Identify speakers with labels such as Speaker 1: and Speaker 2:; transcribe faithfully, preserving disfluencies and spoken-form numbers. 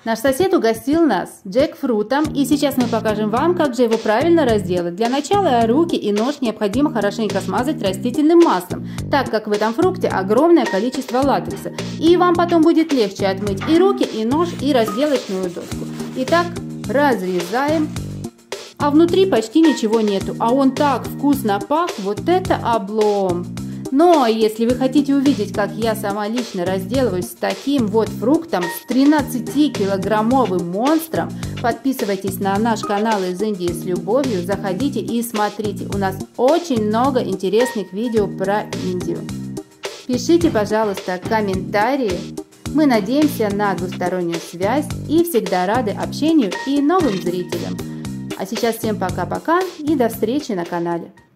Speaker 1: Наш сосед угостил нас джекфрутом, и сейчас мы покажем вам, как же его правильно разделать. Для начала руки и нож необходимо хорошенько смазать растительным маслом, так как в этом фрукте огромное количество латекса. И вам потом будет легче отмыть и руки, и нож, и разделочную доску. Итак, разрезаем. А внутри почти ничего нету, а он так вкусно пах, вот это облом! Но если вы хотите увидеть, как я сама лично разделываюсь с таким вот фруктом, с тринадцатикилограммовым монстром, подписывайтесь на наш канал из Индии с любовью, заходите и смотрите. У нас очень много интересных видео про Индию. Пишите, пожалуйста, комментарии. Мы надеемся на двустороннюю связь и всегда рады общению и новым зрителям. А сейчас всем пока-пока и до встречи на канале.